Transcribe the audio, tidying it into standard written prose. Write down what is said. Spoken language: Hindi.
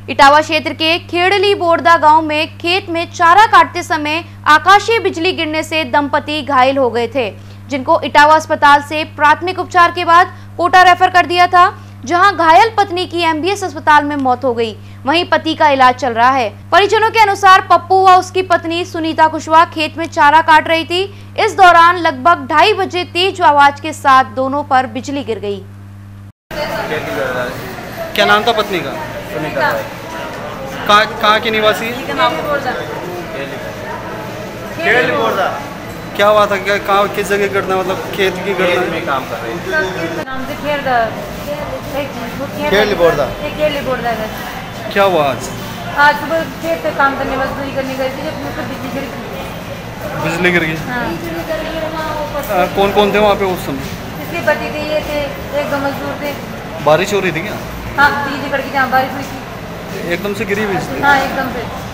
इटावा क्षेत्र के खेड़ली बोरदा गांव में खेत में चारा काटते समय आकाशीय बिजली गिरने से दंपति घायल हो गए थे, जिनको इटावा अस्पताल से प्राथमिक उपचार के बाद कोटा रेफर कर दिया था, जहां घायल पत्नी की एमबीएस अस्पताल में मौत हो गई। वहीं पति का इलाज चल रहा है। परिजनों के अनुसार पप्पू व उसकी पत्नी सुनीता कुशवाहा खेत में चारा काट रही थी। इस दौरान लगभग 2:30 बजे तेज आवाज के साथ दोनों पर बिजली गिर गई। क्या नाम था पत्नी का? सुनीता। कहाँ की निवासी? क्या हुआ था? क्या कहाँ किस जगह घटना, मतलब खेत की घटना में काम कर रही थी? क्या हुआ आज? आज सुबह खेत पे काम करने मजदूरी करने गई थी, जब मुझे बिजली गिर गई। बिजली गिर गई? हाँ। कौन कौन थे वहाँ पे उस समय? इसके पति थे, ये थे, एक दो मजदूर थे। बारिश हो रही थी क्या? हाँ, बिजली कड़की, जहाँ बारिश हुई थी एकदम से गिरी बिजली? हाँ, एकदम से।